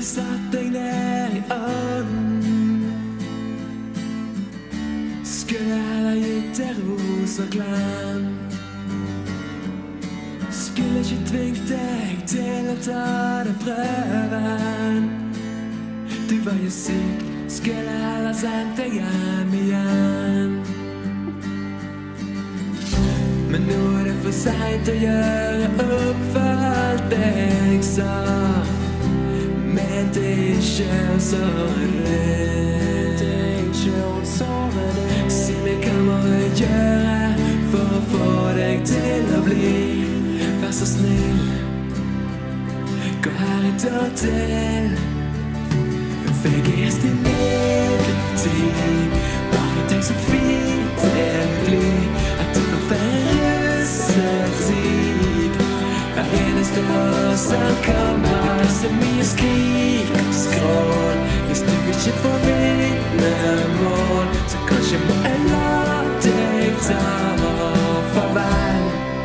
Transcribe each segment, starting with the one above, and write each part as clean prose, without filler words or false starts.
satt deg ned i ånden. Skulle heller gitt deg ros og klem. Skulle ikke tvingt deg til å ta det prøven. Du var jo syk, skulle heller sendt deg hjem igjen. Men nå er det for sent å gjøre opp for alt jeg sa. Mente ikke å såre deg. Si meg hva må jeg gjøre for å få deg til å bli. Vær så snill, gå her et år til. For jeg er still tid. Bare tenk så fint det vil bli at du får færre hver eneste år som kommer. Det blir så mye skrik og skrål. Hvis du ikke får vitnemål, så kanskje må jeg la deg ta farvel.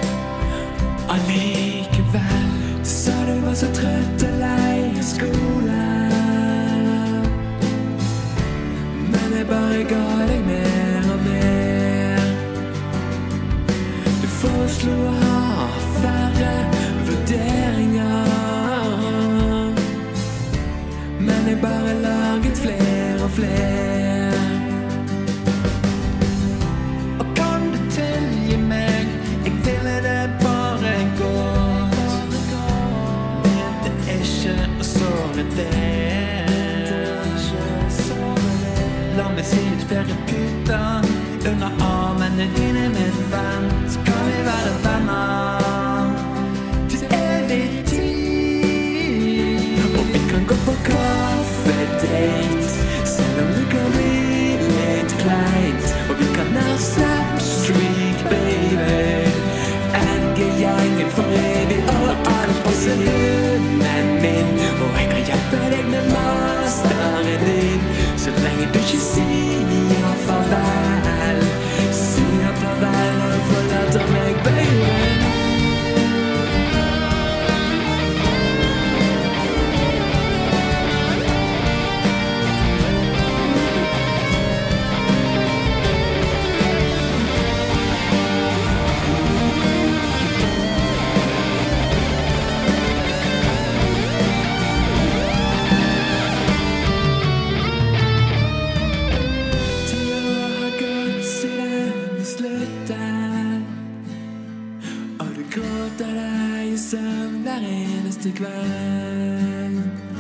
Allikevel, du sa du var så trøtt og lei av skolen. Men jeg bare ga deg mer og mer. Du foreslo å ha færre vurderinger, men jeg bare laget flere og flere. Og kan du tilgi meg, jeg ville det bare godt. Mente ikke å såre deg. La meg si litt flere puter under armene dine, min venn. Så kan vi være venner til evig tid. Og vi kan gå på kaffedate, selv om det kan bli litt kleint. Og vi kan ha Snapstreak, baby. NG-gjengen for evig og alt passer hunden min. Og jeg kan hjelpe deg med masteren din, så lenge du ikke sier farvel. Sier farvel og forlater meg, baby. Gråter deg i søvn hver eneste kveld.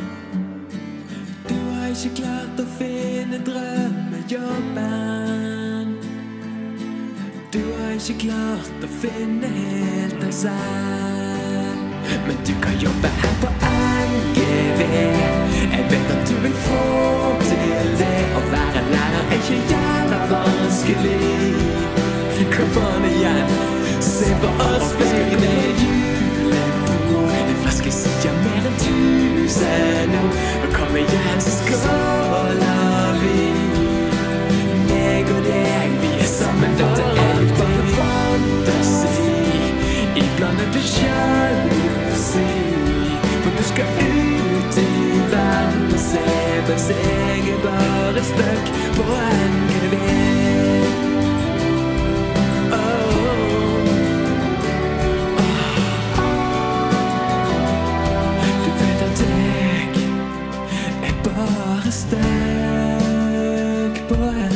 Du har ikke klart å finne drømmejobben. Du har ikke klart å finne helt deg selv. Men du kan jobbe her på NGV. Jeg vet at du vil få til det. Å være lærer er ikke jævla vanskelig. Kom an igjen, se på oss, baby. Det er julebord. En flaske sier mer enn 1000 ord. Og kom igjen, så skåler vi. Meg og deg, vi er sammen. Dette er jo bare fantasi. Iblandet til sjalusi. For du skal ut i verden og se, mens jeg er bare stuck på NGV. Stuck på